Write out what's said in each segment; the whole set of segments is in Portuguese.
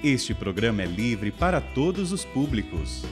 Este programa é livre para todos os públicos.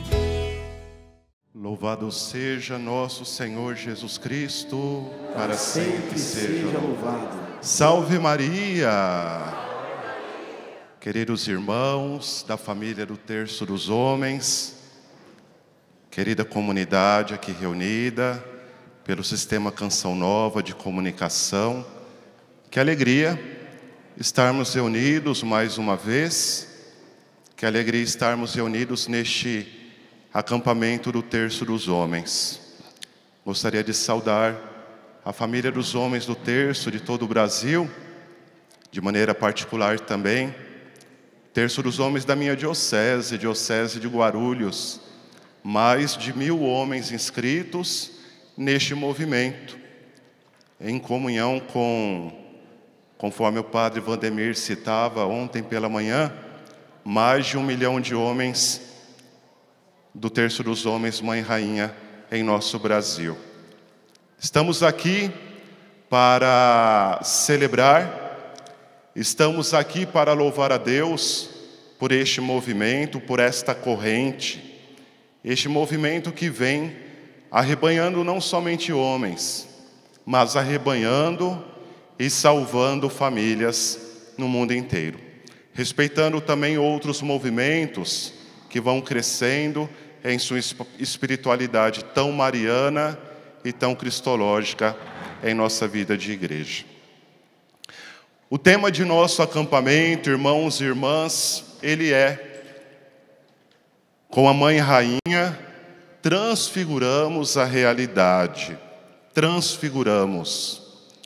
Louvado seja nosso Senhor Jesus Cristo, para sempre seja louvado. Salve Maria! Queridos irmãos da família do Terço dos Homens, querida comunidade aqui reunida pelo Sistema Canção Nova de Comunicação, que alegria estarmos reunidos mais uma vez, que alegria estarmos reunidos neste acampamento do Terço dos Homens. Gostaria de saudar a família dos homens do Terço de todo o Brasil, de maneira particular também, Terço dos Homens da minha diocese de Guarulhos, mais de 1000 homens inscritos neste movimento, em comunhão conforme o padre Vandemir citava ontem pela manhã, mais de 1 milhão de homens do Terço dos Homens Mãe Rainha em nosso Brasil. Estamos aqui para celebrar, estamos aqui para louvar a Deus por este movimento, por esta corrente, este movimento que vem arrebanhando não somente homens, mas arrebanhando e salvando famílias no mundo inteiro, respeitando também outros movimentos que vão crescendo em sua espiritualidade tão mariana e tão cristológica em nossa vida de igreja. O tema de nosso acampamento, irmãos e irmãs, ele é: com a Mãe Rainha, transfiguramos a realidade, transfiguramos.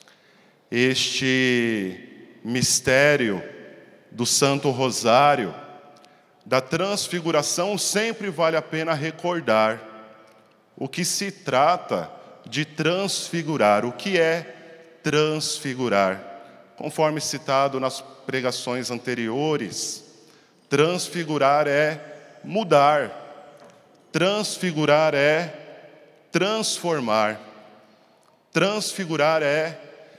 Este mistério do Santo Rosário, da transfiguração, sempre vale a pena recordar o que se trata de transfigurar. O que é transfigurar? Conforme citado nas pregações anteriores, transfigurar é mudar, transfigurar é transformar, transfigurar é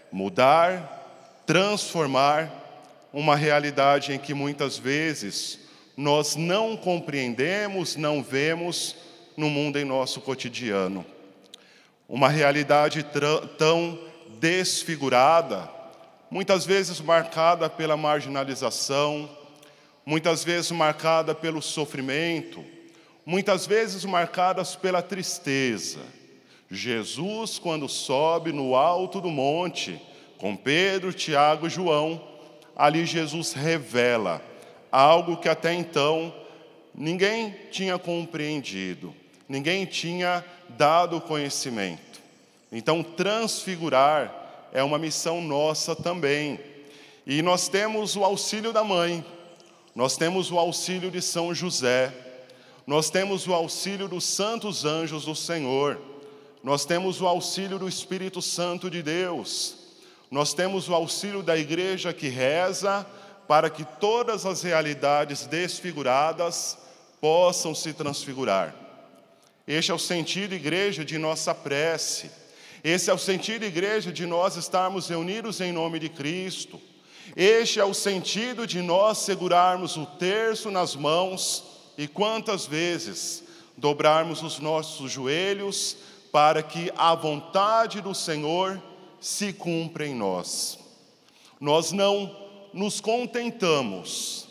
mudar, transformar uma realidade em que muitas vezes nós não compreendemos, não vemos no mundo em nosso cotidiano. Uma realidade tão desfigurada, muitas vezes marcada pela marginalização, muitas vezes marcada pelo sofrimento, muitas vezes marcadas pela tristeza. Jesus, quando sobe no alto do monte, com Pedro, Tiago e João, ali Jesus revela algo que até então ninguém tinha compreendido, ninguém tinha dado conhecimento. Então, transfigurar é uma missão nossa também. E nós temos o auxílio da mãe, nós temos o auxílio de São José, nós temos o auxílio dos santos anjos do Senhor, nós temos o auxílio do Espírito Santo de Deus, nós temos o auxílio da igreja que reza para que todas as realidades desfiguradas possam se transfigurar. Este é o sentido, igreja, de nossa prece. Esse é o sentido, igreja, de nós estarmos reunidos em nome de Cristo. Este é o sentido de nós segurarmos o terço nas mãos e quantas vezes dobrarmos os nossos joelhos para que a vontade do Senhor se cumpra em nós. Nós não nos contentamos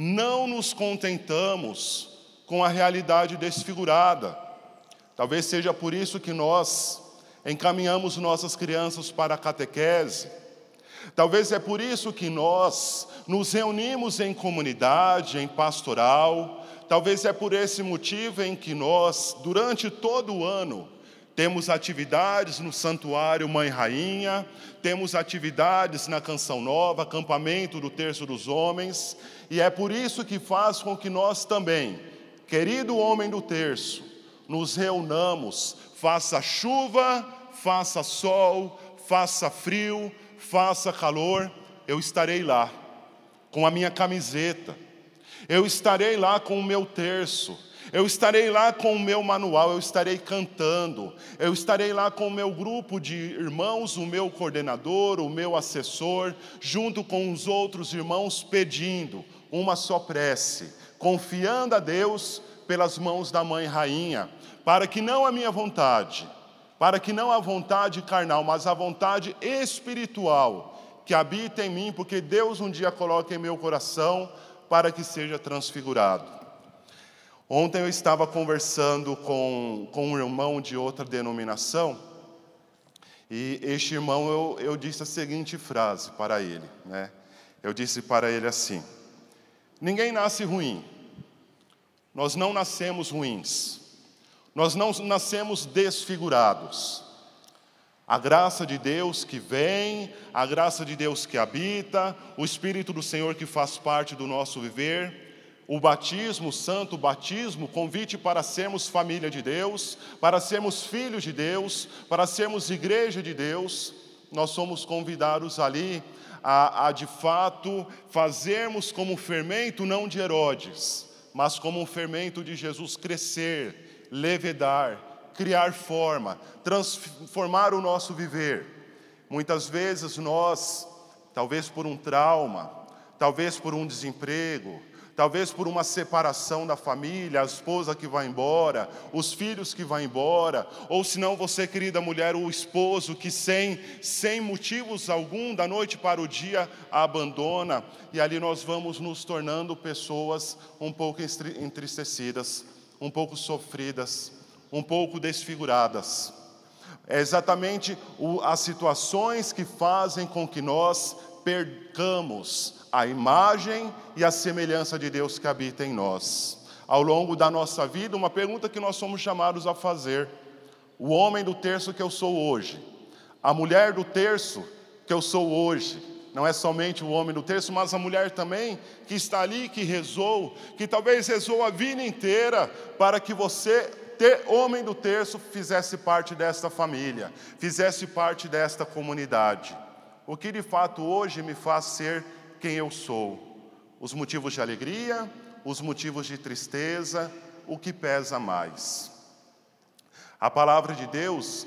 com a realidade desfigurada. Talvez seja por isso que nós encaminhamos nossas crianças para a catequese. Talvez é por isso que nós nos reunimos em comunidade, em pastoral. Talvez é por esse motivo em que nós, durante todo o ano, temos atividades no Santuário Mãe Rainha, temos atividades na Canção Nova, acampamento do Terço dos Homens, e é por isso que faz com que nós também, querido homem do Terço, nos reunamos, faça chuva, faça sol, faça frio, faça calor, eu estarei lá, com a minha camiseta, eu estarei lá com o meu terço, Eu estarei lá com o meu manual, eu estarei cantando, eu estarei lá com o meu grupo de irmãos, o meu coordenador, o meu assessor, junto com os outros irmãos, pedindo uma só prece, confiando a Deus pelas mãos da Mãe Rainha, para que não a minha vontade, para que não a vontade carnal, mas a vontade espiritual que habita em mim, porque Deus um dia coloca em meu coração para que seja transfigurado. Ontem eu estava conversando com um irmão de outra denominação, e este irmão, eu disse a seguinte frase para ele, né? Eu disse para ele assim: ninguém nasce ruim, nós não nascemos ruins, nós não nascemos desfigurados. A graça de Deus que vem, a graça de Deus que habita, o Espírito do Senhor que faz parte do nosso viver, o batismo, o santo batismo, convite para sermos família de Deus, para sermos filhos de Deus, para sermos igreja de Deus. Nós somos convidados ali a de fato fazermos como um fermento não de Herodes, mas como um fermento de Jesus, crescer, levedar, criar forma, transformar o nosso viver. Muitas vezes nós, talvez por um trauma, talvez por um desemprego, talvez por uma separação da família, a esposa que vai embora, os filhos que vão embora, ou se não você, querida mulher, o esposo que sem motivos algum, da noite para o dia, a abandona, e ali nós vamos nos tornando pessoas um pouco entristecidas, um pouco sofridas, um pouco desfiguradas. É exatamente as situações que fazem com que nós percamos a imagem e a semelhança de Deus que habita em nós. Ao longo da nossa vida, uma pergunta que nós somos chamados a fazer: o homem do terço que eu sou hoje, a mulher do terço que eu sou hoje, não é somente o homem do terço, mas a mulher também, que está ali, que rezou, que talvez rezou a vida inteira, para que você, homem do terço, fizesse parte desta família, fizesse parte desta comunidade. O que de fato hoje me faz ser quem eu sou? Os motivos de alegria, os motivos de tristeza, o que pesa mais? A palavra de Deus,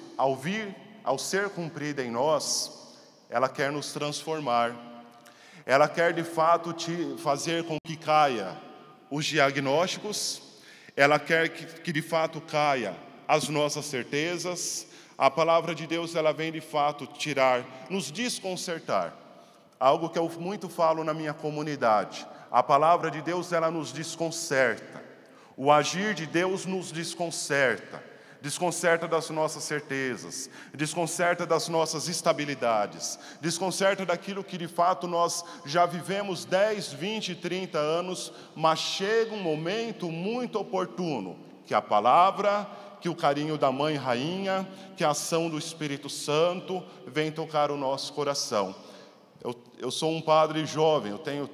ao ser cumprida em nós, ela quer nos transformar. Ela quer de fato te fazer com que caia os diagnósticos, ela quer que de fato caia as nossas certezas. A palavra de Deus, ela vem de fato nos desconcertar. Algo que eu muito falo na minha comunidade: a palavra de Deus, ela nos desconcerta. O agir de Deus nos desconcerta. Desconcerta das nossas certezas, desconcerta das nossas estabilidades, desconcerta daquilo que de fato nós já vivemos 10, 20, 30 anos, mas chega um momento muito oportuno, que a palavra, que o carinho da Mãe Rainha, que a ação do Espírito Santo vem tocar o nosso coração. Eu sou um padre jovem, eu tenho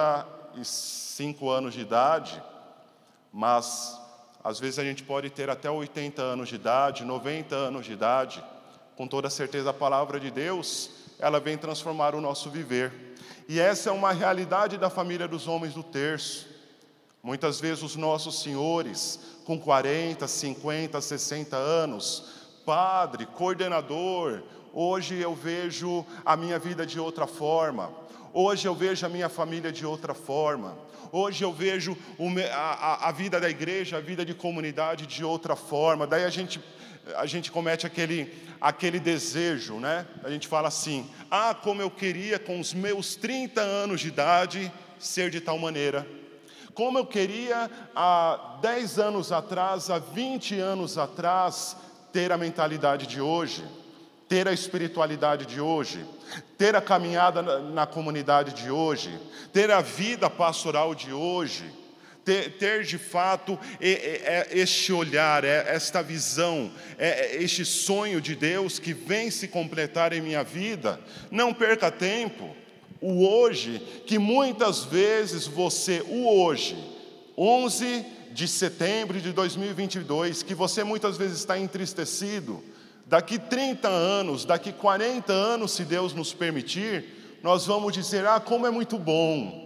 35 anos de idade, mas às vezes a gente pode ter até 80 anos de idade, 90 anos de idade. Com toda certeza a palavra de Deus, ela vem transformar o nosso viver. E essa é uma realidade da família dos homens do terço. Muitas vezes os nossos senhores, com 40, 50, 60 anos, padre, coordenador, hoje eu vejo a minha vida de outra forma. Hoje eu vejo a minha família de outra forma. Hoje eu vejo a vida da igreja, a vida de comunidade de outra forma. Daí a gente comete aquele desejo, né? A gente fala assim: como eu queria com os meus 30 anos de idade ser de tal maneira. Como eu queria há 10 anos atrás, há 20 anos atrás, ter a mentalidade de hoje, ter a espiritualidade de hoje, ter a caminhada na comunidade de hoje, ter a vida pastoral de hoje, ter de fato este olhar, esta visão, este sonho de Deus que vem se completar em minha vida. Não perca tempo. O hoje, que muitas vezes o hoje, 11 de setembro de 2022, que você muitas vezes está entristecido. Daqui 30 anos, daqui 40 anos, se Deus nos permitir, nós vamos dizer: como é muito bom.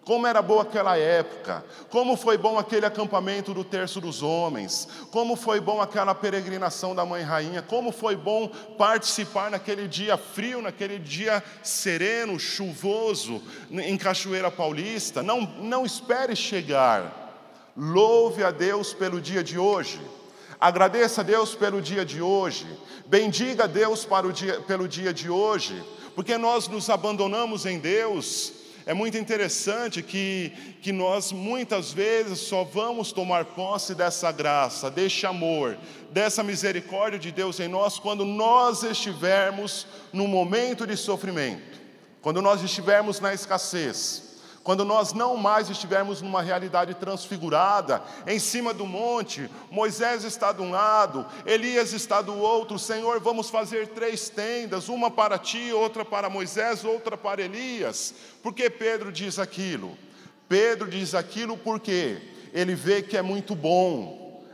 Como era boa aquela época, como foi bom aquele acampamento do Terço dos Homens, como foi bom aquela peregrinação da Mãe Rainha, como foi bom participar naquele dia frio, naquele dia sereno, chuvoso, em Cachoeira Paulista. Não espere chegar, louve a Deus pelo dia de hoje, agradeça a Deus pelo dia de hoje, bendiga a Deus pelo dia de hoje, porque nós nos abandonamos em Deus. É muito interessante que nós muitas vezes só vamos tomar posse dessa graça, deste amor, dessa misericórdia de Deus em nós quando nós estivermos num momento de sofrimento, quando nós estivermos na escassez, quando nós não mais estivermos numa realidade transfigurada, em cima do monte, Moisés está de um lado, Elias está do outro. Senhor, vamos fazer 3 tendas, uma para ti, outra para Moisés, outra para Elias. Por que Pedro diz aquilo? Pedro diz aquilo porque ele vê que é muito bom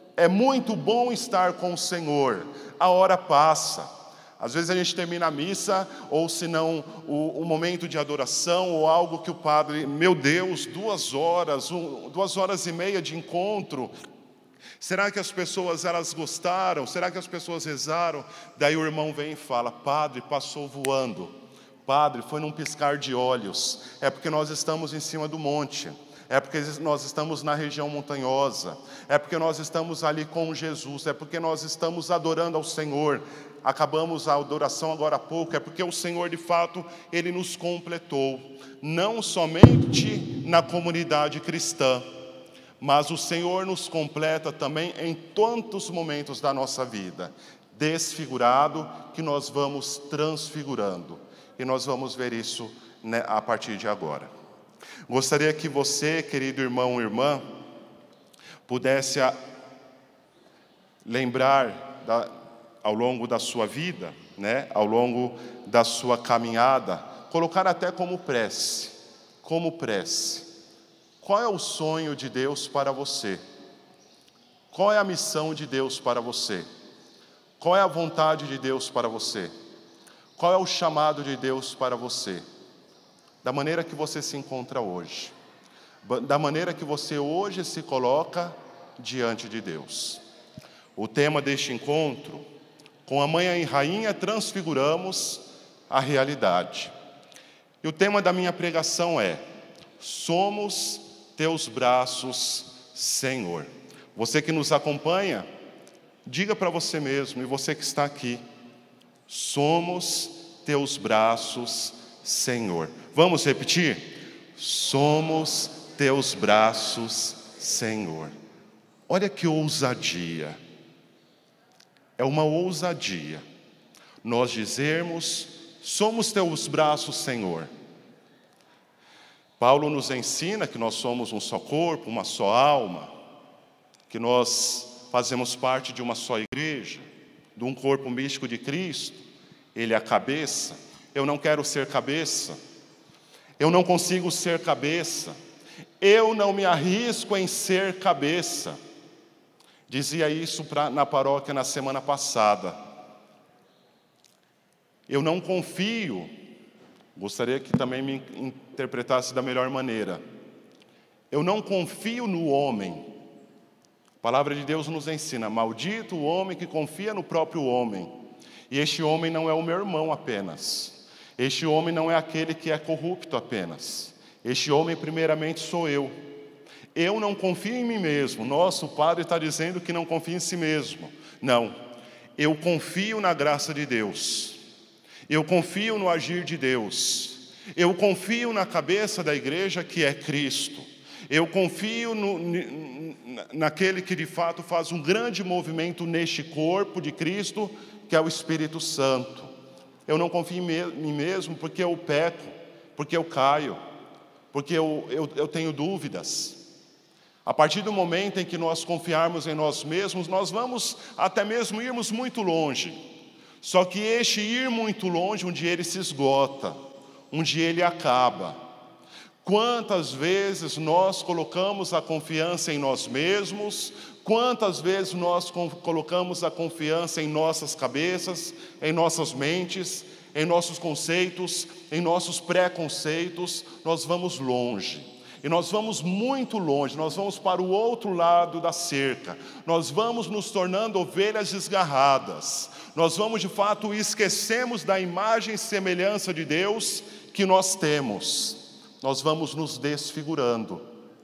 estar com o Senhor. A hora passa. Às vezes a gente termina a missa, ou se não, o momento de adoração, ou algo que o padre, meu Deus, 2 horas, 2 horas e meia de encontro. Será que as pessoas, elas gostaram? Será que as pessoas rezaram? Daí o irmão vem e fala, padre, passou voando. Padre, foi num piscar de olhos. É porque nós estamos em cima do monte. É porque nós estamos na região montanhosa, é porque nós estamos ali com Jesus, é porque nós estamos adorando ao Senhor. Acabamos a adoração agora há pouco, é porque o Senhor de fato, Ele nos completou, não somente na comunidade cristã, mas o Senhor nos completa também em tantos momentos da nossa vida, desfigurado, que nós vamos transfigurando, e nós vamos ver isso, né, a partir de agora. Gostaria que você, querido irmão e irmã, pudesse lembrar ao longo da sua vida, né, ao longo da sua caminhada, colocar até como prece. Qual é o sonho de Deus para você? Qual é a missão de Deus para você? Qual é a vontade de Deus para você? Qual é o chamado de Deus para você? Da maneira que você se encontra hoje, da maneira que você hoje se coloca diante de Deus. O tema deste encontro, com a Mãe Rainha transfiguramos a realidade. E o tema da minha pregação é: somos teus braços, Senhor. Você que nos acompanha, diga para você mesmo, e você que está aqui, somos teus braços, Senhor. Vamos repetir? Somos teus braços, Senhor. Olha que ousadia. É uma ousadia nós dizermos, somos teus braços, Senhor. Paulo nos ensina que nós somos um só corpo, uma só alma, que nós fazemos parte de uma só igreja, de um corpo místico de Cristo. Ele é a cabeça. Eu não quero ser cabeça. Eu não consigo ser cabeça. Eu não me arrisco em ser cabeça. Dizia isso na paróquia na semana passada. Eu não confio. Gostaria que também me interpretasse da melhor maneira. Eu não confio no homem. A palavra de Deus nos ensina: maldito o homem que confia no próprio homem. E este homem não é o meu irmão apenas. Este homem não é aquele que é corrupto apenas. Este homem, primeiramente, sou eu. Eu não confio em mim mesmo. Nossa, o padre está dizendo que não confia em si mesmo. Não. Eu confio na graça de Deus. Eu confio no agir de Deus. Eu confio na cabeça da igreja, que é Cristo. Eu confio naquele que de fato faz um grande movimento neste corpo de Cristo, que é o Espírito Santo. Eu não confio em mim mesmo porque eu peco, porque eu caio, porque eu tenho dúvidas. A partir do momento em que nós confiarmos em nós mesmos, nós vamos até mesmo irmos muito longe. Só que este ir muito longe, um dia ele se esgota, um dia ele acaba. Quantas vezes nós colocamos a confiança em nós mesmos? Quantas vezes nós colocamos a confiança em nossas cabeças, em nossas mentes, em nossos conceitos, em nossos preconceitos? Nós vamos longe. E nós vamos muito longe, nós vamos para o outro lado da cerca. Nós vamos nos tornando ovelhas desgarradas. Nós vamos, de fato, esquecemos da imagem e semelhança de Deus que nós temos. Nós vamos nos desfigurando.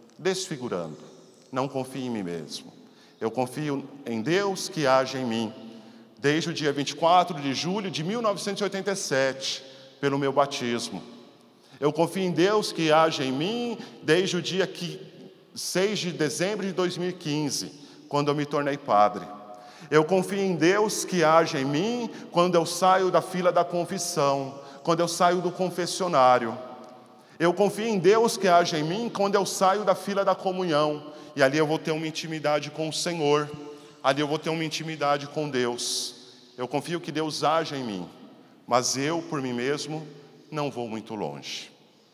Não confio em mim mesmo. Eu confio em Deus que age em mim. Desde o dia 24 de julho de 1987, pelo meu batismo. Eu confio em Deus que age em mim desde o dia 6 de dezembro de 2015, quando eu me tornei padre. Eu confio em Deus que age em mim quando eu saio da fila da confissão, quando eu saio do confessionário. Eu confio em Deus que age em mim quando eu saio da fila da comunhão. E ali eu vou ter uma intimidade com o Senhor. Ali eu vou ter uma intimidade com Deus. Eu confio que Deus age em mim. Mas eu, por mim mesmo, não vou muito longe.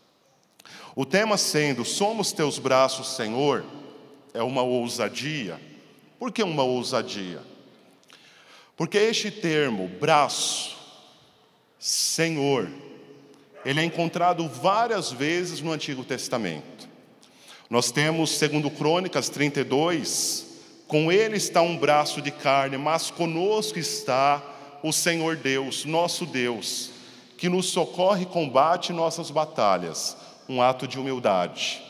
O tema sendo, somos teus braços, Senhor, é uma ousadia. Por que uma ousadia? Porque este termo, braço, Senhor, ele é encontrado várias vezes no Antigo Testamento. Nós temos, segundo Crônicas 32, com ele está um braço de carne, mas conosco está o Senhor Deus, nosso Deus, que nos socorre e combate nossas batalhas. Um ato de humildade.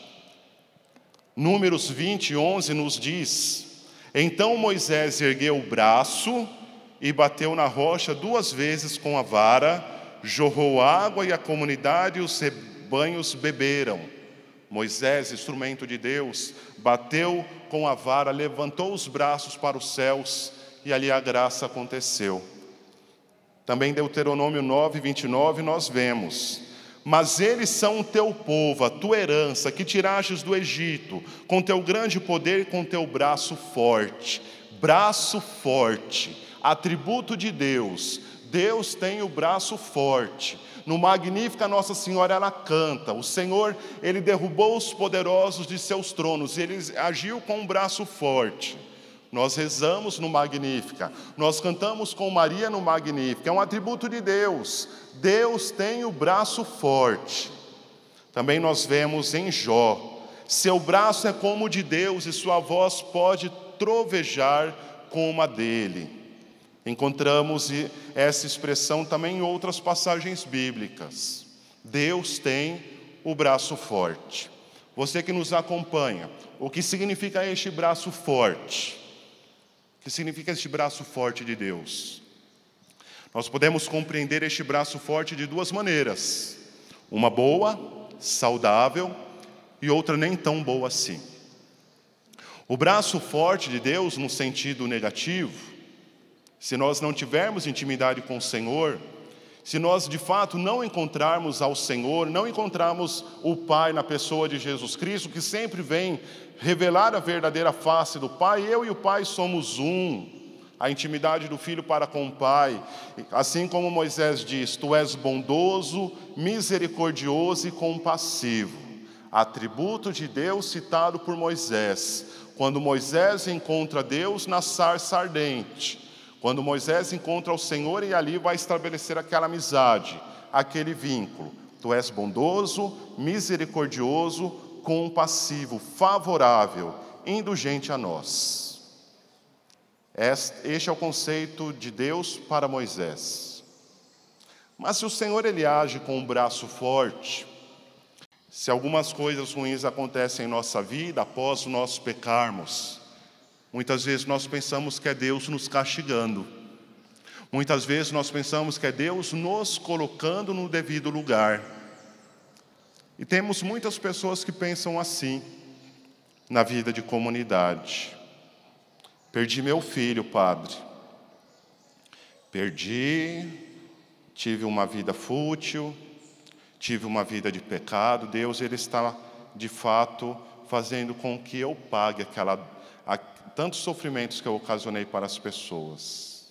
Números 20, 11 nos diz: então Moisés ergueu o braço e bateu na rocha 2 vezes com a vara, jorrou água e a comunidade e os rebanhos beberam. Moisés, instrumento de Deus, bateu com a vara, levantou os braços para os céus e ali a graça aconteceu. Também Deuteronômio 9, 29 nós vemos: mas eles são o teu povo, a tua herança, que tirastes do Egito, com teu grande poder e com teu braço forte. Braço forte, atributo de Deus. Deus tem o braço forte. No Magnífica, Nossa Senhora, ela canta: o Senhor, Ele derrubou os poderosos de seus tronos, Ele agiu com um braço forte. Nós rezamos no Magnífica, nós cantamos com Maria no Magnífica, é um atributo de Deus. Deus tem o braço forte. Também nós vemos em Jó: seu braço é como o de Deus e sua voz pode trovejar como a dele. Encontramos essa expressão também em outras passagens bíblicas. Deus tem o braço forte. Você que nos acompanha, o que significa este braço forte? O que significa este braço forte de Deus? Nós podemos compreender este braço forte de 2 maneiras. Uma boa, saudável, e outra nem tão boa assim. O braço forte de Deus, no sentido negativo, se nós não tivermos intimidade com o Senhor, se nós de fato não encontrarmos ao Senhor, não encontrarmos o Pai na pessoa de Jesus Cristo, que sempre vem revelar a verdadeira face do Pai, eu e o Pai somos um, a intimidade do Filho para com o Pai, assim como Moisés diz: tu és bondoso, misericordioso e compassivo, atributo de Deus citado por Moisés, quando Moisés encontra Deus na sarça ardente, quando Moisés encontra o Senhor e ali vai estabelecer aquela amizade, aquele vínculo. Tu és bondoso, misericordioso, compassivo, favorável, indulgente a nós. Este é o conceito de Deus para Moisés. Mas se o Senhor ele age com um braço forte, se algumas coisas ruins acontecem em nossa vida após nós pecarmos, muitas vezes nós pensamos que é Deus nos castigando. Muitas vezes nós pensamos que é Deus nos colocando no devido lugar. E temos muitas pessoas que pensam assim na vida de comunidade. Perdi meu filho, padre. Perdi, tive uma vida fútil, tive uma vida de pecado. Deus ele está, de fato, fazendo com que eu pague tantos sofrimentos que eu ocasionei para as pessoas.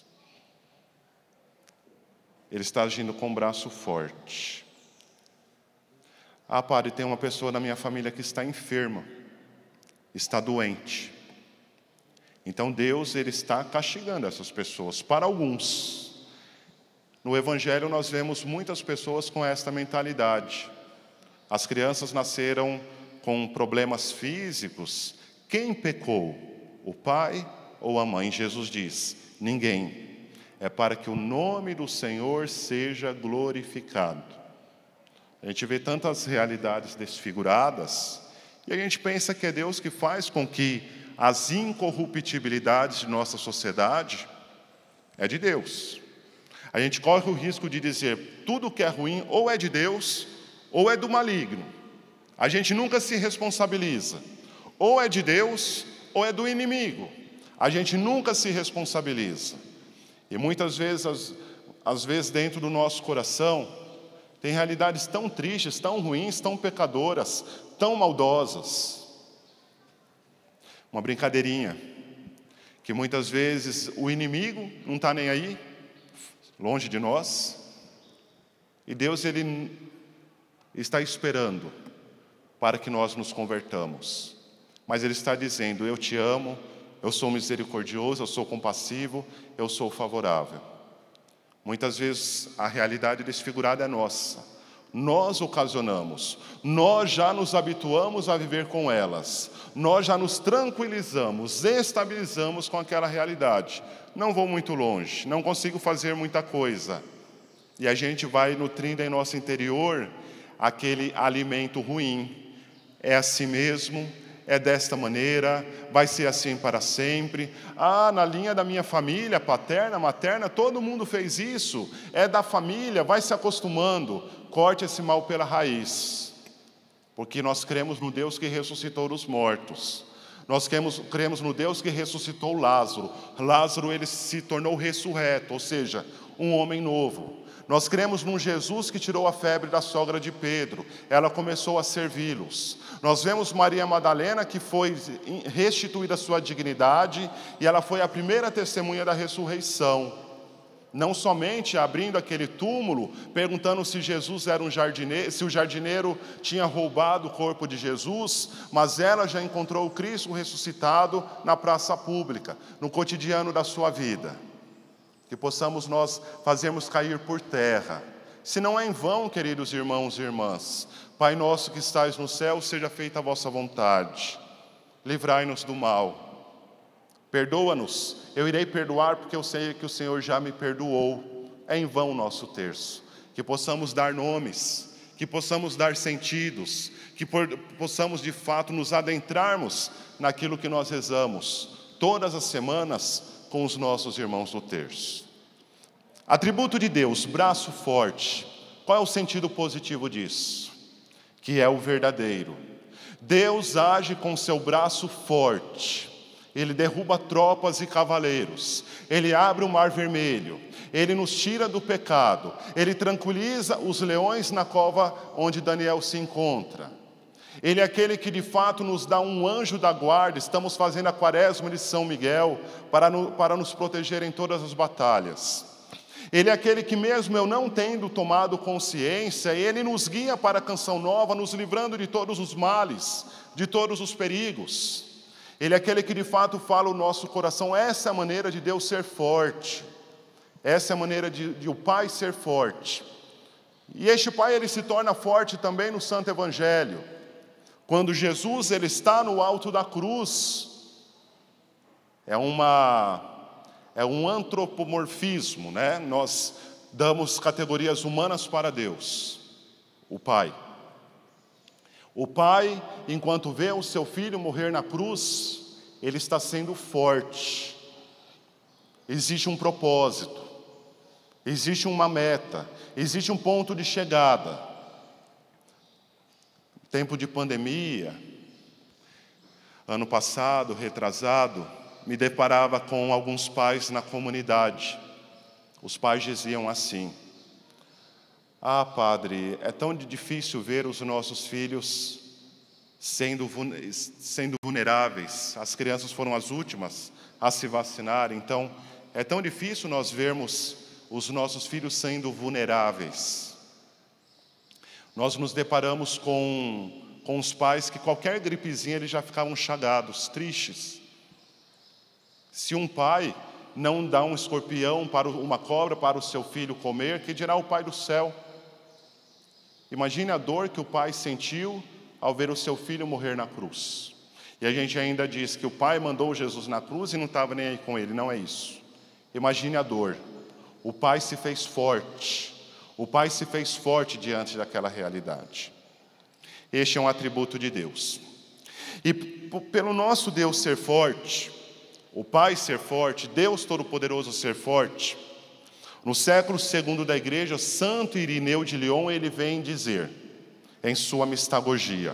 Ele está agindo com um braço forte. Ah, padre, tem uma pessoa na minha família que está enferma, está doente. Então Deus ele está castigando essas pessoas. Para alguns, no Evangelho nós vemos muitas pessoas com esta mentalidade. As crianças nasceram com problemas físicos, quem pecou? O pai ou a mãe? Jesus diz: ninguém. É para que o nome do Senhor seja glorificado. A gente vê tantas realidades desfiguradas e a gente pensa que é Deus que faz com que as incorruptibilidades de nossa sociedade é de Deus. A gente corre o risco de dizer tudo que é ruim ou é de Deus ou é do maligno. A gente nunca se responsabiliza. Ou é de Deus ou é do inimigo. A gente nunca se responsabiliza. E muitas vezes, às vezes dentro do nosso coração, tem realidades tão tristes, tão ruins, tão pecadoras, tão maldosas. Uma brincadeirinha, que muitas vezes o inimigo não está nem aí, longe de nós, e Deus, Ele está esperando para que nós nos convertamos. Mas Ele está dizendo: eu te amo, eu sou misericordioso, eu sou compassivo, eu sou favorável. Muitas vezes a realidade desfigurada é nossa. Nós ocasionamos, nós já nos habituamos a viver com elas, nós já nos tranquilizamos, estabilizamos com aquela realidade. Não vou muito longe, não consigo fazer muita coisa. E a gente vai nutrindo em nosso interior aquele alimento ruim. É assim mesmo, é desta maneira, vai ser assim para sempre. Na linha da minha família, paterna, materna, todo mundo fez isso. É da família, vai se acostumando. Corte esse mal pela raiz. Porque nós cremos no Deus que ressuscitou dos mortos. Nós cremos no Deus que ressuscitou Lázaro. Lázaro, ele se tornou ressurreto, ou seja, um homem novo. Nós cremos num Jesus que tirou a febre da sogra de Pedro. Ela começou a servi-los. Nós vemos Maria Madalena, que foi restituída a sua dignidade, e ela foi a primeira testemunha da ressurreição. Não somente abrindo aquele túmulo, perguntando se Jesus era um jardineiro, se o jardineiro tinha roubado o corpo de Jesus, mas ela já encontrou o Cristo ressuscitado na praça pública, no cotidiano da sua vida. Que possamos nós fazermos cair por terra. Se não é em vão, queridos irmãos e irmãs, Pai nosso que estais no céu, seja feita a vossa vontade. Livrai-nos do mal. Perdoa-nos, eu irei perdoar porque eu sei que o Senhor já me perdoou. É em vão o nosso terço. Que possamos dar nomes, que possamos dar sentidos, que possamos de fato nos adentrarmos naquilo que nós rezamos todas as semanas com os nossos irmãos do terço. Atributo de Deus, braço forte. Qual é o sentido positivo disso? Que é o verdadeiro. Deus age com seu braço forte. Ele derruba tropas e cavaleiros. Ele abre o mar vermelho. Ele nos tira do pecado. Ele tranquiliza os leões na cova onde Daniel se encontra. Ele é aquele que de fato nos dá um anjo da guarda. Estamos fazendo a quaresma de São Miguel para nos proteger em todas as batalhas. Ele é aquele que mesmo eu não tendo tomado consciência, Ele nos guia para a canção nova, nos livrando de todos os males, de todos os perigos. Ele é aquele que de fato fala o nosso coração. Essa é a maneira de Deus ser forte. Essa é a maneira de o Pai ser forte. E este Pai, Ele se torna forte também no Santo Evangelho. Quando Jesus, Ele está no alto da cruz, é um antropomorfismo, né? Nós damos categorias humanas para Deus, o Pai. O Pai, enquanto vê o seu filho morrer na cruz, Ele está sendo forte. Existe um propósito, existe uma meta, existe um ponto de chegada. Tempo de pandemia, ano passado, retrasado, me deparava com alguns pais na comunidade. Os pais diziam assim: padre, é tão difícil ver os nossos filhos sendo vulneráveis. As crianças foram as últimas a se vacinar, então é tão difícil nós vermos os nossos filhos sendo vulneráveis. Nós nos deparamos com os pais que qualquer gripezinha eles já ficavam chagados, tristes. Se um pai não dá um escorpião, uma cobra para o seu filho comer, que dirá o Pai do céu? Imagine a dor que o pai sentiu ao ver o seu filho morrer na cruz. E a gente ainda diz que o Pai mandou Jesus na cruz e não estava nem aí com ele. Não é isso. Imagine a dor. O Pai se fez forte. O Pai se fez forte diante daquela realidade. Este é um atributo de Deus. E pelo nosso Deus ser forte, o Pai ser forte, Deus Todo-Poderoso ser forte, no século II da igreja, Santo Irineu de Lyon, ele vem dizer, em sua mistagogia,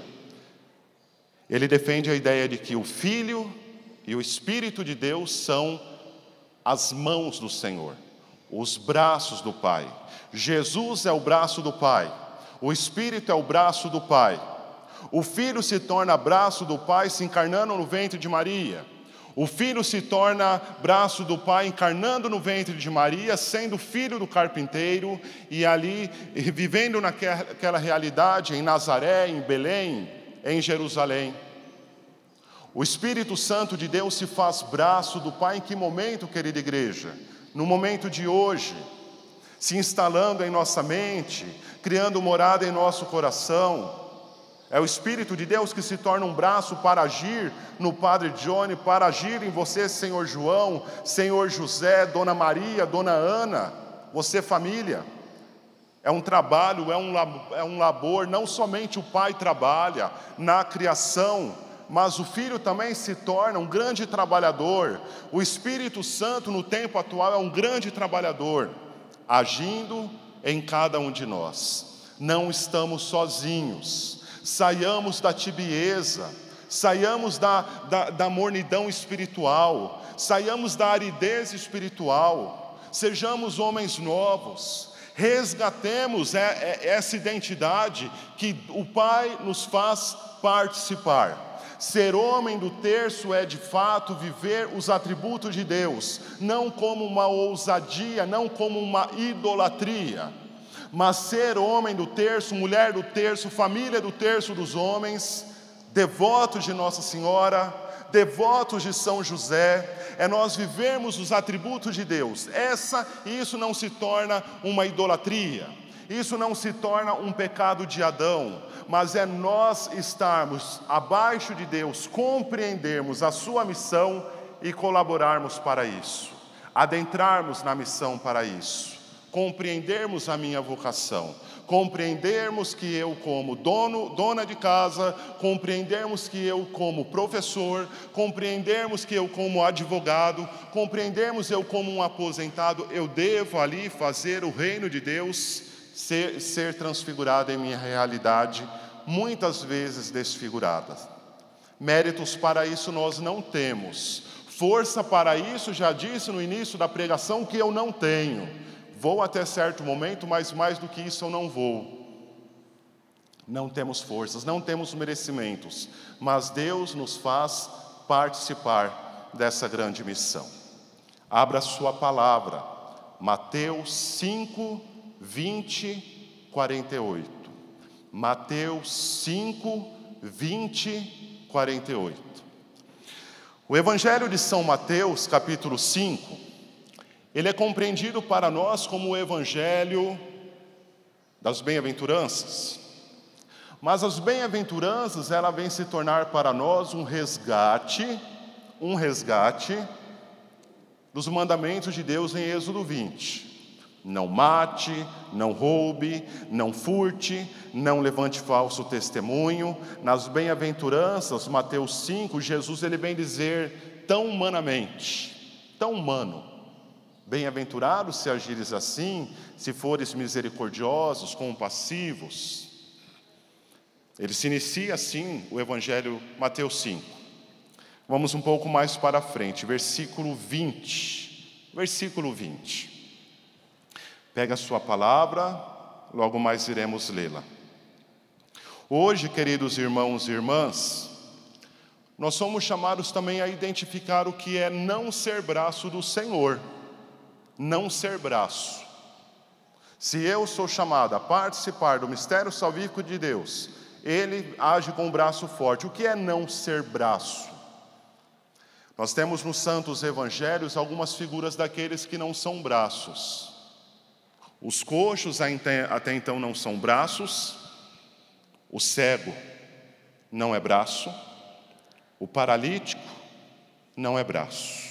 ele defende a ideia de que o Filho e o Espírito de Deus são as mãos do Senhor, os braços do Pai. Jesus é o braço do Pai, o Espírito é o braço do Pai. O Filho se torna braço do Pai se encarnando no ventre de Maria. O Filho se torna braço do Pai encarnando no ventre de Maria, sendo filho do carpinteiro e ali vivendo naquela realidade em Nazaré, em Belém, em Jerusalém. O Espírito Santo de Deus se faz braço do Pai em que momento, querida igreja? No momento de hoje, se instalando em nossa mente, criando morada em nosso coração. É o Espírito de Deus que se torna um braço para agir no Padre Johnny, para agir em você, Senhor João, Senhor José, Dona Maria, Dona Ana, você família. É um trabalho, é um labor, não somente o Pai trabalha na criação, mas o Filho também se torna um grande trabalhador. O Espírito Santo no tempo atual é um grande trabalhador, agindo em cada um de nós. Não estamos sozinhos. Saiamos da tibieza, saiamos da mornidão espiritual, saiamos da aridez espiritual, sejamos homens novos, resgatemos essa identidade que o Pai nos faz participar. Ser homem do terço é de fato viver os atributos de Deus, não como uma ousadia, não como uma idolatria. Mas ser homem do terço, mulher do terço, família do terço dos homens, devotos de Nossa Senhora, devotos de São José, é nós vivermos os atributos de Deus. Isso não se torna uma idolatria, isso não se torna um pecado de Adão, mas é nós estarmos abaixo de Deus, compreendermos a sua missão e colaborarmos para isso, adentrarmos na missão para isso. Compreendermos a minha vocação, compreendermos que eu como dona de casa, compreendermos que eu como professor, compreendermos que eu como advogado, compreendermos eu como um aposentado, eu devo ali fazer o reino de Deus ser transfigurado em minha realidade, muitas vezes desfigurada. Méritos para isso nós não temos, força para isso, já disse no início da pregação que eu não tenho. Vou até certo momento, mas mais do que isso eu não vou. Não temos forças, não temos merecimentos, mas Deus nos faz participar dessa grande missão. Abra sua palavra, Mateus 5, 20, 48. Mateus 5, 20, 48. O Evangelho de São Mateus, capítulo 5, ele é compreendido para nós como o Evangelho das bem-aventuranças. Mas as bem-aventuranças, ela vem se tornar para nós um resgate dos mandamentos de Deus em Êxodo 20. Não mate, não roube, não furte, não levante falso testemunho. Nas bem-aventuranças, Mateus 5, Jesus ele vem dizer tão humanamente, tão humano: bem-aventurados se agires assim, se fores misericordiosos, compassivos. Ele se inicia assim, o Evangelho, Mateus 5. Vamos um pouco mais para frente, versículo 20. Versículo 20. Pega a sua palavra, logo mais iremos lê-la. Hoje, queridos irmãos e irmãs, nós somos chamados também a identificar o que é não ser braço do Senhor. Não ser braço. Se eu sou chamado a participar do mistério salvífico de Deus, Ele age com o braço forte. O que é não ser braço? Nós temos nos santos evangelhos algumas figuras daqueles que não são braços. Os coxos até então não são braços. O cego não é braço, o paralítico não é braço.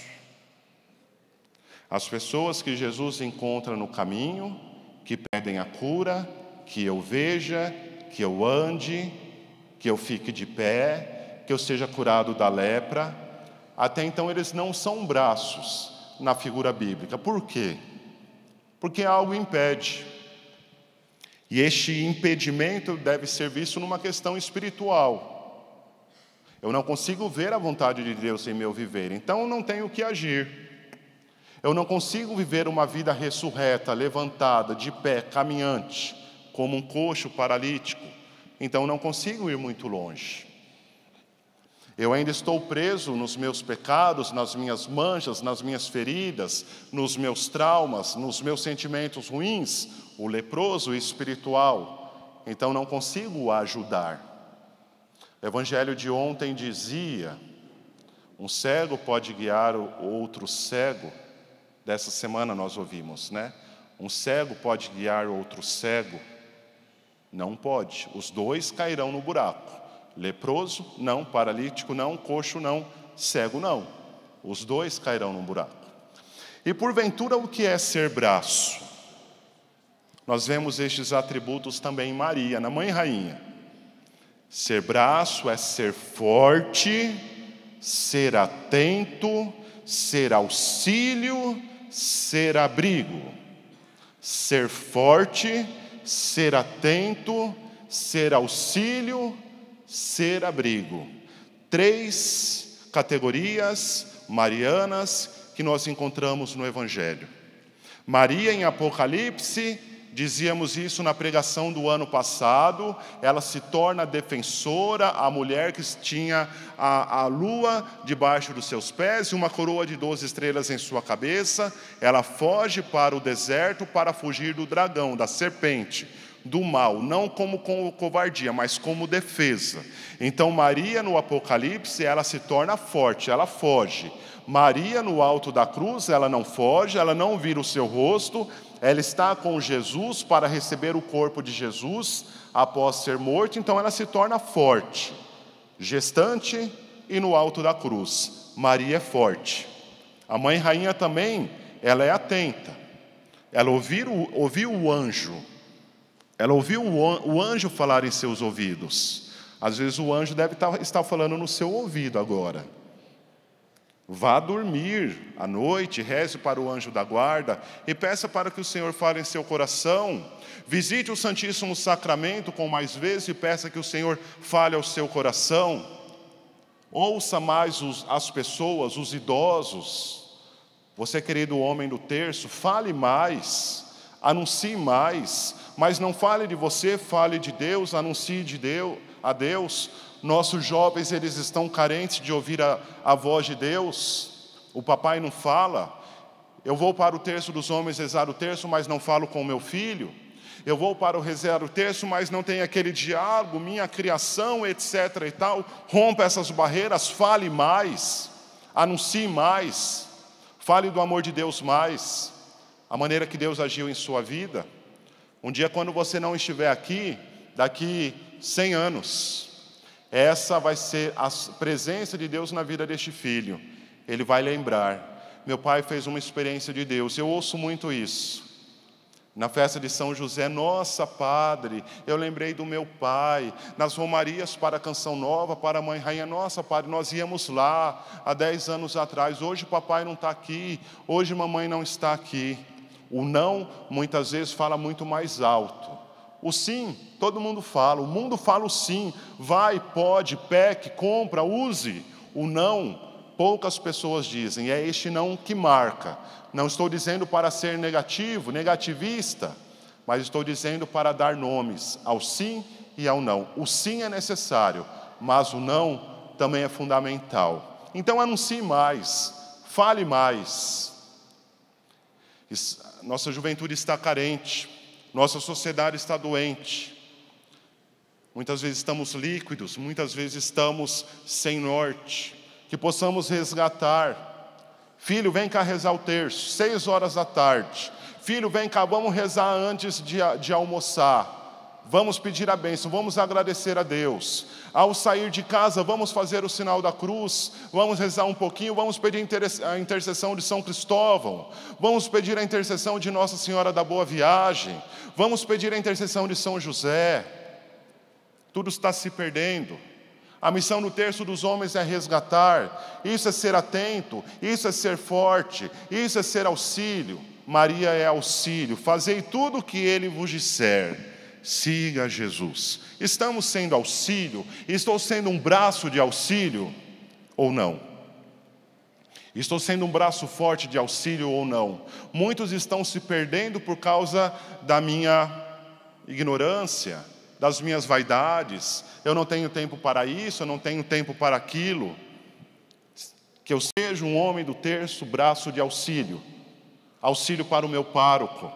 As pessoas que Jesus encontra no caminho, que pedem a cura, que eu veja, que eu ande, que eu fique de pé, que eu seja curado da lepra, até então eles não são braços na figura bíblica. Por quê? Porque algo impede. E este impedimento deve ser visto numa questão espiritual. Eu não consigo ver a vontade de Deus em meu viver, então eu não tenho que agir. Eu não consigo viver uma vida ressurreta, levantada, de pé, caminhante, como um coxo paralítico. Então eu não consigo ir muito longe. Eu ainda estou preso nos meus pecados, nas minhas manchas, nas minhas feridas, nos meus traumas, nos meus sentimentos ruins, o leproso espiritual. Então não consigo ajudar. O evangelho de ontem dizia: um cego pode guiar o outro cego. Dessa semana nós ouvimos, né? Um cego pode guiar outro cego? Não pode. Os dois cairão no buraco. Leproso, não. Paralítico, não. Coxo, não. Cego, não. Os dois cairão no buraco. E porventura, o que é ser braço? Nós vemos estes atributos também em Maria, na Mãe Rainha. Ser braço é ser forte, ser atento, ser auxílio, ser abrigo. Ser forte, ser atento, ser auxílio, ser abrigo. 3 categorias marianas que nós encontramos no Evangelho. Maria, em Apocalipse, dizíamos isso na pregação do ano passado, ela se torna defensora, a mulher que tinha a lua debaixo dos seus pés e uma coroa de 12 estrelas em sua cabeça. Ela foge para o deserto para fugir do dragão, da serpente, do mal, não como covardia, mas como defesa. Então Maria no Apocalipse, ela se torna forte, ela foge. Maria no alto da cruz, ela não foge, ela não vira o seu rosto, ela está com Jesus para receber o corpo de Jesus após ser morto, então ela se torna forte, gestante e no alto da cruz. Maria é forte. A Mãe Rainha também, ela é atenta. Ela ouviu o anjo. Ela ouviu o anjo falar em seus ouvidos. Às vezes o anjo deve estar falando no seu ouvido agora. Vá dormir à noite, reze para o anjo da guarda e peça para que o Senhor fale em seu coração. Visite o Santíssimo Sacramento com mais vezes e peça que o Senhor fale ao seu coração. Ouça mais as pessoas, os idosos. Você, querido homem do terço, fale mais, anuncie mais, mas não fale de você, fale de Deus, anuncie a Deus. Nossos jovens, eles estão carentes de ouvir a voz de Deus. O papai não fala. Eu vou para o terço dos homens rezar o terço, mas não falo com o meu filho. Eu vou para o rezar o terço, mas não tem aquele diálogo, minha criação, etc. e tal. Rompa essas barreiras, fale mais, anuncie mais, fale do amor de Deus mais, a maneira que Deus agiu em sua vida. Um dia, quando você não estiver aqui, daqui 100 anos, essa vai ser a presença de Deus na vida deste filho. Ele vai lembrar: meu pai fez uma experiência de Deus. Eu ouço muito isso. Na festa de São José: nossa, padre, eu lembrei do meu pai. Nas romarias para a Canção Nova, para a Mãe Rainha: nossa, padre, nós íamos lá há 10 anos atrás. Hoje papai não está aqui, hoje mamãe não está aqui. O não, muitas vezes, fala muito mais alto. O sim, todo mundo fala. O mundo fala o sim. Vai, pode, peque, compra, use. O não, poucas pessoas dizem. É este não que marca. Não estou dizendo para ser negativo, negativista, mas estou dizendo para dar nomes ao sim e ao não. O sim é necessário, mas o não também é fundamental. Então anuncie mais, fale mais. Nossa juventude está carente. Nossa sociedade está doente. Muitas vezes estamos líquidos, muitas vezes estamos sem norte. Que possamos resgatar. Filho, vem cá rezar o terço, 6 horas da tarde. Filho, vem cá, vamos rezar antes de almoçar. vamos pedir a bênção, vamos agradecer a Deus. Ao sair de casa, vamos fazer o sinal da cruz, vamos rezar um pouquinho, vamos pedir a intercessão de São Cristóvão, vamos pedir a intercessão de Nossa Senhora da Boa Viagem, vamos pedir a intercessão de São José. Tudo está se perdendo. A missão do terço dos homens é resgatar, isso é ser atento, isso é ser forte, isso é ser auxílio. Maria é auxílio, fazei tudo o que Ele vos disser. Siga Jesus. Estamos sendo auxílio? Estou sendo um braço de auxílio ou não? Estou sendo um braço forte de auxílio ou não? Muitos estão se perdendo por causa da minha ignorância, das minhas vaidades. Eu não tenho tempo para isso, eu não tenho tempo para aquilo. Que eu seja um homem do terço, braço de auxílio. Auxílio para o meu pároco.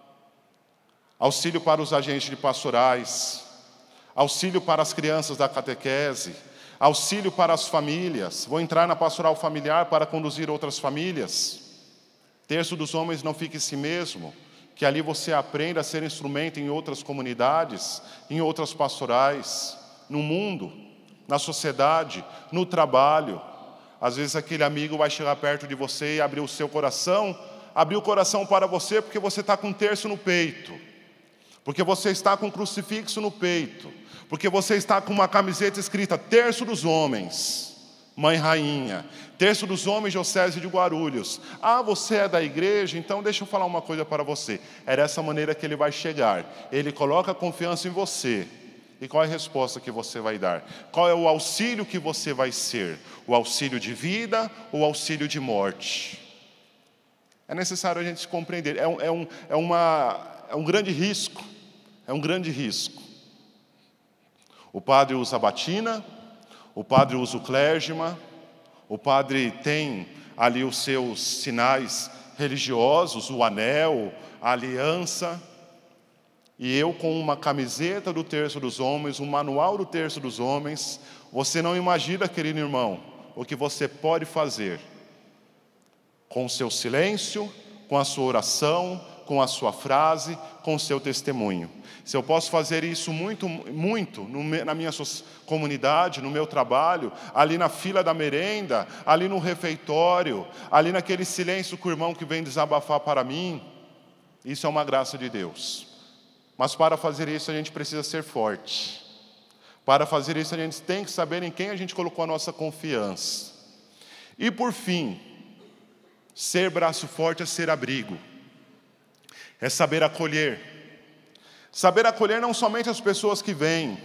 Auxílio para os agentes de pastorais, auxílio para as crianças da catequese, auxílio para as famílias. Vou entrar na pastoral familiar para conduzir outras famílias. Terço dos homens, não fique em si mesmo, que ali você aprenda a ser instrumento em outras comunidades, em outras pastorais, no mundo, na sociedade, no trabalho. Às vezes aquele amigo vai chegar perto de você e abrir o seu coração, abrir o coração para você porque você está com um terço no peito. Porque você está com um crucifixo no peito, porque você está com uma camiseta escrita Terço dos Homens, Mãe Rainha, Terço dos Homens, Diocese de Guarulhos. Ah, você é da igreja? Então deixa eu falar uma coisa para você. É dessa maneira que ele vai chegar. Ele coloca confiança em você. E qual é a resposta que você vai dar? Qual é o auxílio que você vai ser? O auxílio de vida ou o auxílio de morte? É necessário a gente se compreender. É um grande risco. É um grande risco. O padre usa a batina, o padre usa o clérgima, o padre tem ali os seus sinais religiosos, o anel, a aliança, e eu com uma camiseta do terço dos homens, um manual do terço dos homens. Você não imagina, querido irmão, o que você pode fazer com o seu silêncio, com a sua oração, com a sua frase, com o seu testemunho. Se eu posso fazer isso muito na minha comunidade, no meu trabalho, ali na fila da merenda, ali no refeitório, ali naquele silêncio com o irmão que vem desabafar para mim, isso é uma graça de Deus. Mas para fazer isso a gente precisa ser forte. Para fazer isso a gente tem que saber em quem a gente colocou a nossa confiança. E por fim, ser braço forte é ser abrigo. É saber acolher. Saber acolher não somente as pessoas que vêm,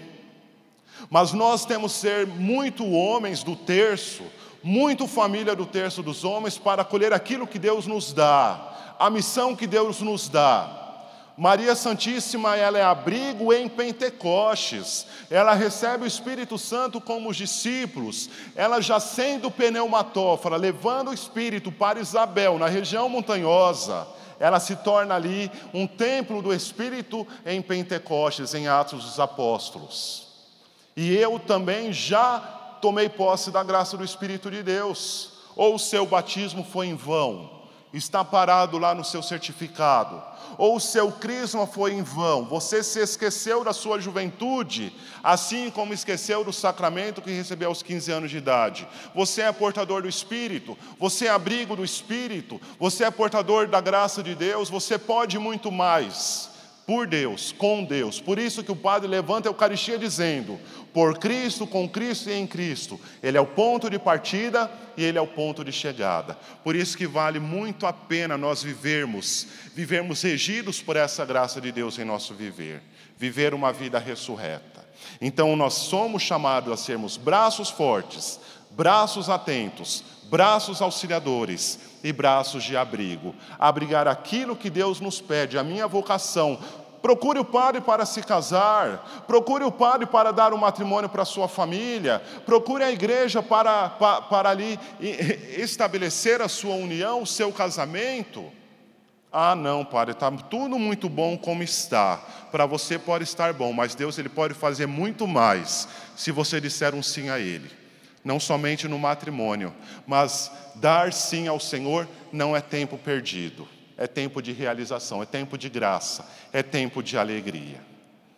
mas nós temos que ser muito homens do terço, muito família do terço dos homens, para acolher aquilo que Deus nos dá, a missão que Deus nos dá. Maria Santíssima, ela é abrigo em Pentecostes, ela recebe o Espírito Santo como os discípulos, ela já sendo pneumatófora, levando o Espírito para Isabel, na região montanhosa, ela se torna ali um templo do Espírito em Pentecostes, em Atos dos Apóstolos. E eu também já tomei posse da graça do Espírito de Deus. Ou o seu batismo foi em vão, está parado lá no seu certificado. Ou o seu crisma foi em vão, você se esqueceu da sua juventude, assim como esqueceu do sacramento que recebeu aos 15 anos de idade. Você é portador do Espírito, você é abrigo do Espírito, você é portador da graça de Deus, você pode muito mais, por Deus, com Deus. Por isso que o padre levanta a Eucaristia dizendo, por Cristo, com Cristo e em Cristo. Ele é o ponto de partida e Ele é o ponto de chegada. Por isso que vale muito a pena nós vivermos regidos por essa graça de Deus em nosso viver. Viver uma vida ressurreta. Então nós somos chamados a sermos braços fortes, braços atentos, braços auxiliadores e braços de abrigo. Abrigar aquilo que Deus nos pede, a minha vocação. Procure o padre para se casar, procure o padre para dar um matrimônio para a sua família, procure a igreja para ali estabelecer a sua união, o seu casamento. Ah não, padre, está tudo muito bom como está. Para você pode estar bom, mas Deus ele pode fazer muito mais se você disser um sim a Ele. Não somente no matrimônio, mas dar sim ao Senhor não é tempo perdido. É tempo de realização, é tempo de graça, é tempo de alegria.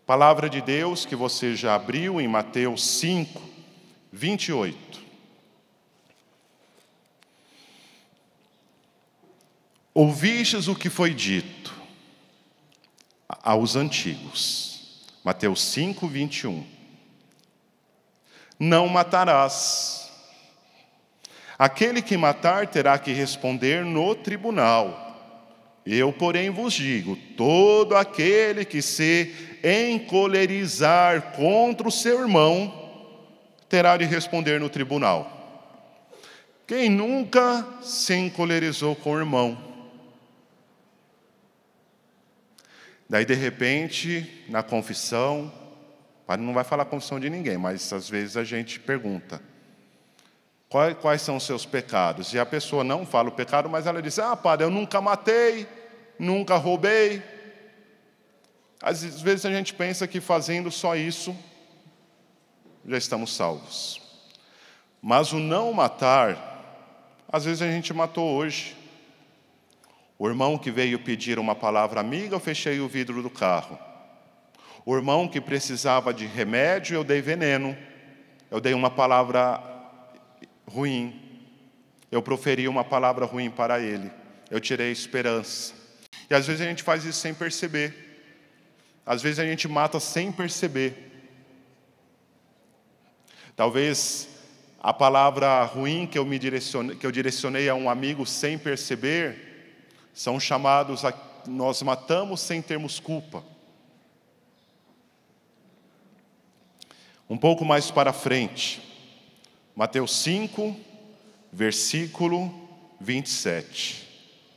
Palavra de Deus que você já abriu em Mateus 5, 28. Ouvistes o que foi dito aos antigos. Mateus 5, 21. Não matarás. Aquele que matar terá que responder no tribunal. Eu, porém, vos digo, todo aquele que se encolerizar contra o seu irmão, terá de responder no tribunal. Quem nunca se encolerizou com o irmão? Daí, de repente, na confissão, o padre não vai falar a confissão de ninguém, mas às vezes a gente pergunta, quais são os seus pecados? E a pessoa não fala o pecado, mas ela diz, padre, eu nunca matei, nunca roubei. Às vezes a gente pensa que fazendo só isso, já estamos salvos. Mas o não matar, às vezes a gente matou hoje. O irmão que veio pedir uma palavra amiga, eu fechei o vidro do carro. O irmão que precisava de remédio, eu dei veneno. Eu dei uma palavra ruim. Eu proferi uma palavra ruim para ele. Eu tirei esperança. E às vezes a gente faz isso sem perceber. Às vezes a gente mata sem perceber. Talvez a palavra ruim que eu direcionei a um amigo sem perceber, são chamados nós matamos sem termos culpa. Um pouco mais para frente, Mateus 5, versículo 27.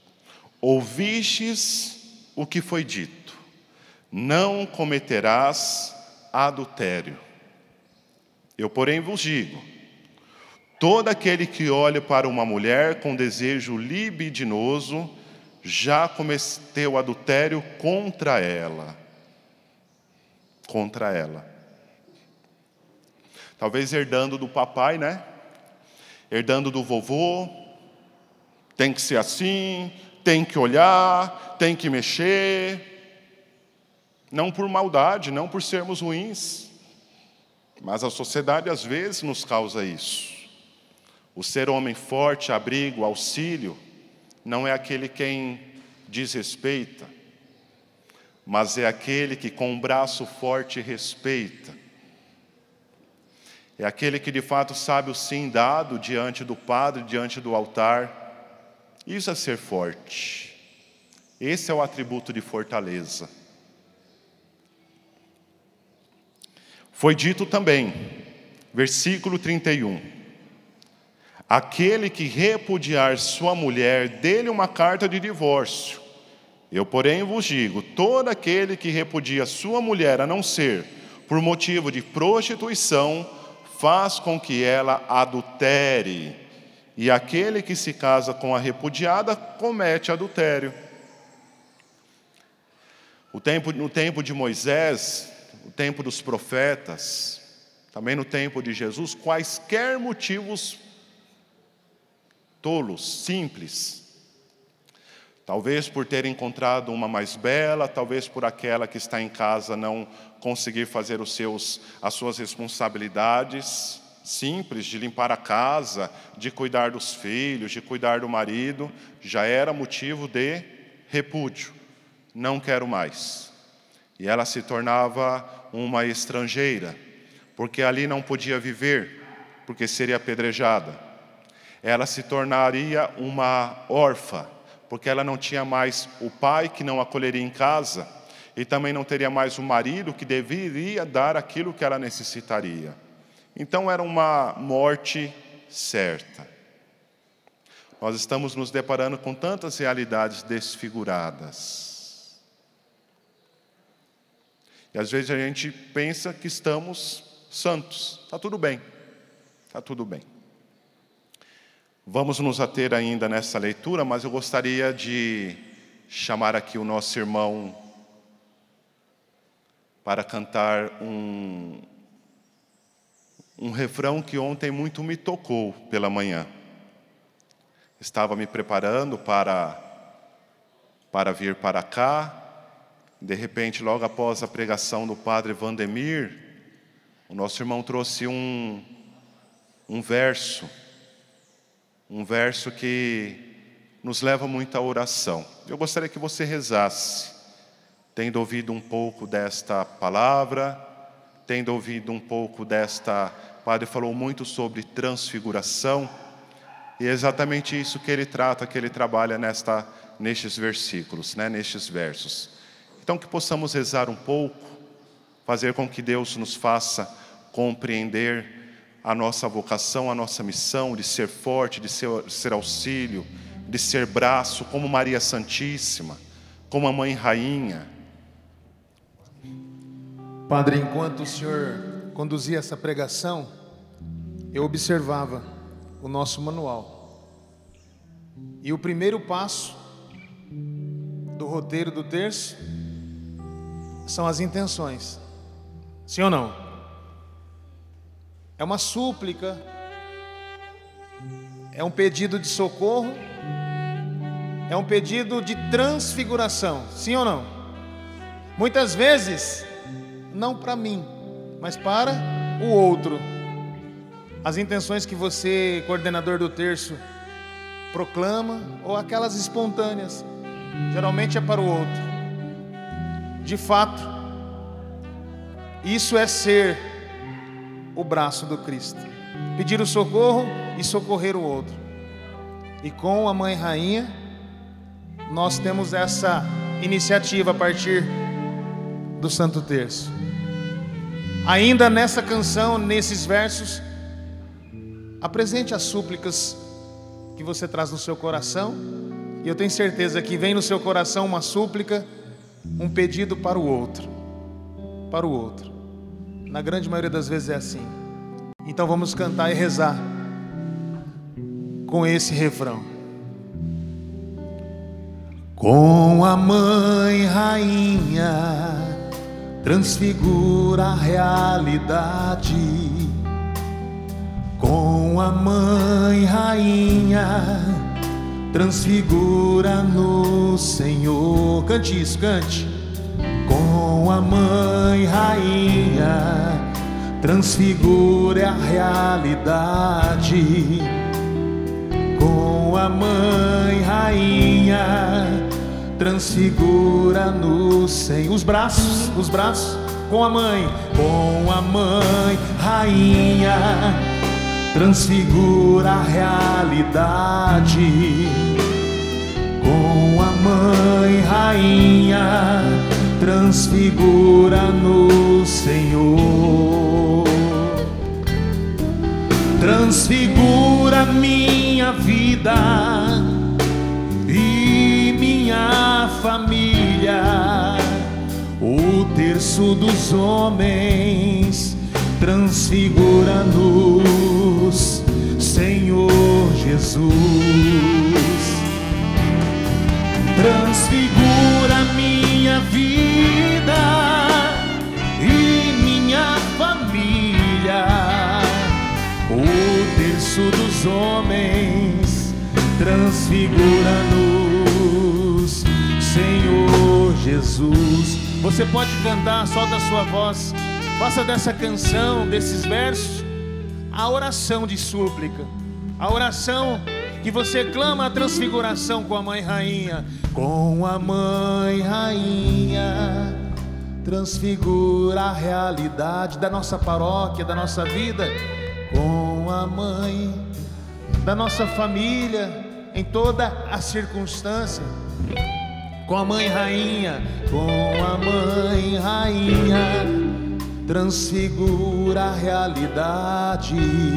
Ouvistes o que foi dito, não cometerás adultério. Eu, porém, vos digo, todo aquele que olha para uma mulher com desejo libidinoso, já cometeu adultério contra ela. Contra ela. Talvez herdando do papai, né? Herdando do vovô. Tem que ser assim, tem que olhar, tem que mexer. Não por maldade, não por sermos ruins. Mas a sociedade às vezes nos causa isso. O ser homem forte, abrigo, auxílio, não é aquele quem desrespeita, mas é aquele que com um braço forte respeita. É aquele que de fato sabe o sim dado diante do padre, diante do altar. Isso é ser forte. Esse é o atributo de fortaleza. Foi dito também, versículo 31. Aquele que repudiar sua mulher, dê-lhe uma carta de divórcio. Eu, porém, vos digo, todo aquele que repudia sua mulher, a não ser por motivo de prostituição, faz com que ela adultere. E aquele que se casa com a repudiada, comete adultério. No tempo de Moisés, no tempo dos profetas, também no tempo de Jesus, quaisquer motivos tolos, simples. Talvez por ter encontrado uma mais bela, talvez por aquela que está em casa não conseguir fazer as suas responsabilidades simples, de limpar a casa, de cuidar dos filhos, de cuidar do marido, já era motivo de repúdio. Não quero mais. E ela se tornava uma estrangeira, porque ali não podia viver, porque seria apedrejada. Ela se tornaria uma órfã, porque ela não tinha mais o pai que não acolheria em casa, e também não teria mais o marido que deveria dar aquilo que ela necessitaria. Então era uma morte certa. Nós estamos nos deparando com tantas realidades desfiguradas. E às vezes a gente pensa que estamos santos. Está tudo bem. Está tudo bem. Vamos nos ater ainda nessa leitura, mas eu gostaria de chamar aqui o nosso irmão para cantar um refrão que ontem muito me tocou pela manhã. Estava me preparando para vir para cá, De repente, logo após a pregação do padre Vandemir, o nosso irmão trouxe um verso que nos leva muito à oração. Eu gostaria que você rezasse, tendo ouvido um pouco desta palavra, tendo ouvido um pouco desta... O padre falou muito sobre transfiguração, e é exatamente isso que ele trata, que ele trabalha nestes versículos, nestes versos. Então, que possamos rezar um pouco, fazer com que Deus nos faça compreender a nossa vocação, a nossa missão de ser forte, de ser auxílio, de ser braço, como Maria Santíssima, como a Mãe Rainha. Padre, enquanto o senhor conduzia essa pregação, eu observava o nosso manual. E o primeiro passo do roteiro do terço são as intenções. Sim ou não? É uma súplica, é um pedido de socorro, é um pedido de transfiguração. Sim ou não? Muitas vezes, não para mim, mas para o outro. As intenções que você, coordenador do terço, proclama, ou aquelas espontâneas, geralmente é para o outro. De fato, isso é ser o braço do Cristo. Pedir o socorro e socorrer o outro. E com a Mãe Rainha, nós temos essa iniciativa a partir do Santo Terço. Ainda nessa canção, nesses versos, apresente as súplicas que você traz no seu coração. E eu tenho certeza que vem no seu coração uma súplica, um pedido para o outro. Para o outro. Na grande maioria das vezes é assim. Então vamos cantar e rezar com esse refrão. Com a Mãe Rainha, transfigura a realidade. Com a Mãe Rainha, transfigura no Senhor. Cante isso, cante. Com a Mãe Rainha, transfigura a realidade. Com a Mãe Rainha, transfigura no Senhor. Os braços, com a Mãe Rainha, transfigura a realidade. Com a Mãe Rainha, transfigura no Senhor. Transfigura minha vida e minha família. O terço dos homens, transfigura-nos, Senhor Jesus. Transfigura minha vida e minha família. O terço dos homens, transfigura-nos, Senhor Jesus. Você pode cantar, solta a sua voz. Faça dessa canção, desses versos, a oração de súplica, a oração que você clama a transfiguração com a Mãe Rainha. Com a Mãe Rainha, transfigura a realidade da nossa paróquia, da nossa vida. Com a Mãe, da nossa família, em toda a circunstância. Com a Mãe Rainha, com a Mãe Rainha, transfigura a realidade.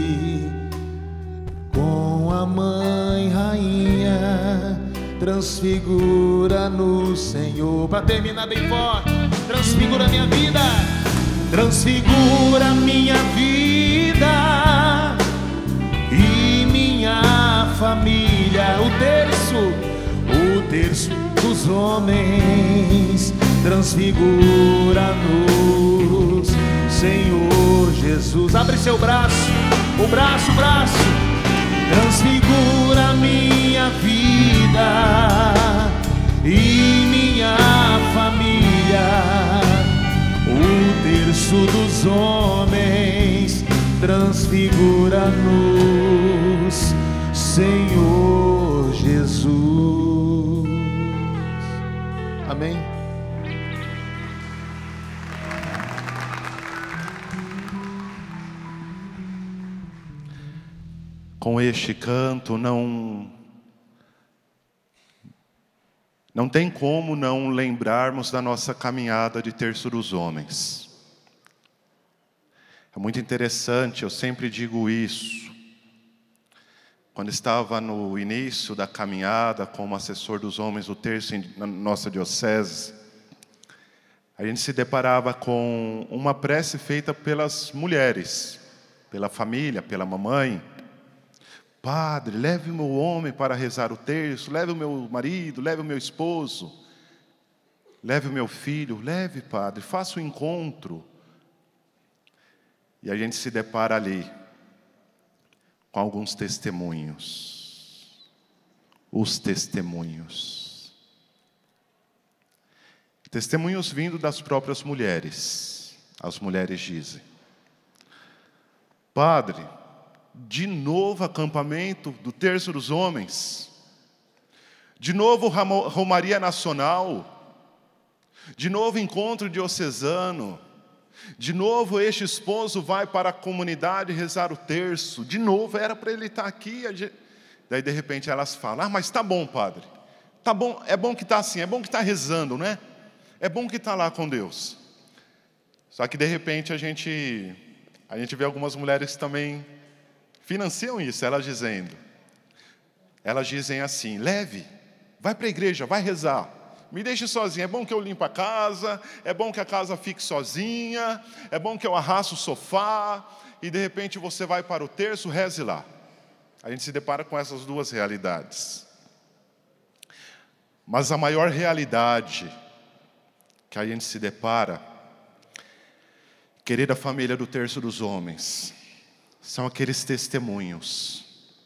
Com a Mãe Rainha, transfigura no Senhor. Para terminar bem forte, transfigura minha vida, transfigura minha vida e minha família. O terço dos homens, transfigura-nos, Senhor Jesus. Abre seu braço, o braço, transfigura minha vida e minha família. terço dos homens, transfigura-nos, Senhor Jesus. Amém. Com este canto não tem como não lembrarmos da nossa caminhada de terço dos homens. É muito interessante, eu sempre digo isso. Quando estava no início da caminhada como assessor dos homens do terço na nossa diocese, a gente se deparava com uma prece feita pelas mulheres, pela família, pela mamãe. Padre, leve o meu homem para rezar o terço, leve o meu marido, leve o meu esposo, leve o meu filho, leve, padre, faça o encontro. E a gente se depara ali com alguns testemunhos. Os testemunhos. Testemunhos vindo das próprias mulheres. As mulheres dizem: Padre, de novo acampamento do terço dos homens, de novo romaria nacional, de novo encontro diocesano, de novo este esposo vai para a comunidade rezar o terço, de novo era para ele estar aqui. Daí de repente elas falam: mas tá bom, padre, tá bom, é bom que está assim, é bom que está rezando, né? É bom que está lá com Deus. Só que de repente a gente vê algumas mulheres que também financiam isso, elas dizem assim: leve, vai para a igreja, vai rezar, me deixe sozinha, é bom que eu limpe a casa, é bom que a casa fique sozinha, é bom que eu arrasto o sofá, e de repente você vai para o terço, reze lá. A gente se depara com essas duas realidades. Mas a maior realidade que a gente se depara, querida família do terço dos homens, são aqueles testemunhos.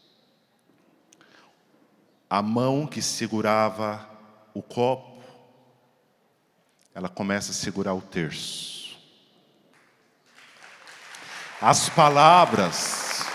A mão que segurava o copo, ela começa a segurar o terço. As palavras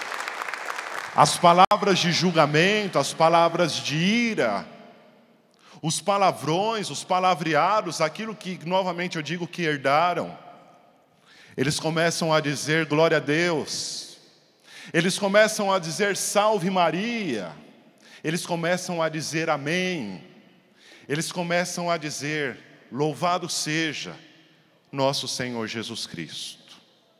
de julgamento, as palavras de ira, os palavrões, os palavreados, aquilo que novamente eu digo que herdaram, eles começam a dizer glória a Deus. Eles começam a dizer salve Maria, eles começam a dizer amém, eles começam a dizer louvado seja nosso Senhor Jesus Cristo.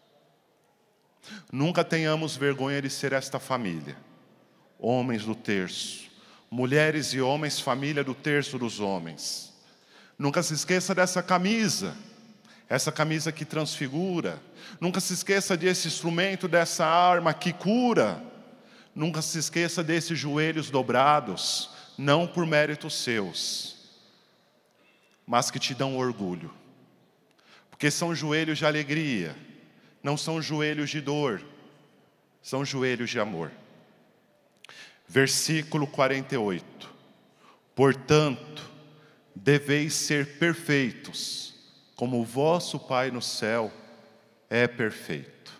Nunca tenhamos vergonha de ser esta família, homens do terço, mulheres e homens, família do terço dos homens. Nunca se esqueça dessa camisa, essa camisa que transfigura. Nunca se esqueça desse instrumento, dessa arma que cura. Nunca se esqueça desses joelhos dobrados, não por méritos seus, mas que te dão orgulho. Porque são joelhos de alegria, não são joelhos de dor, são joelhos de amor. Versículo 48. Portanto, deveis ser perfeitos, como o vosso Pai no céu é perfeito.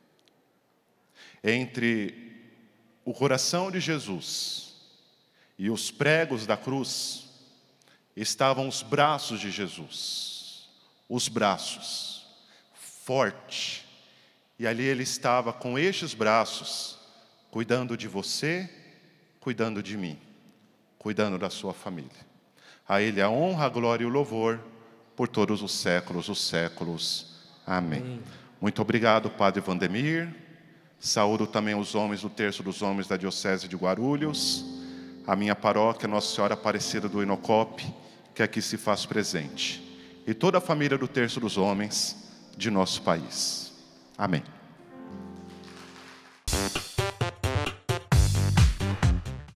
Entre o coração de Jesus e os pregos da cruz estavam os braços de Jesus. Os braços, forte. E ali ele estava com estes braços, cuidando de você, cuidando de mim, cuidando da sua família. A ele a honra, a glória e o louvor por todos os séculos. Amém. Muito obrigado, Padre Vandemir. Saúdo também os homens do terço dos homens da Diocese de Guarulhos, a minha paróquia Nossa Senhora Aparecida do Inocope, que aqui se faz presente, e toda a família do terço dos homens de nosso país. Amém.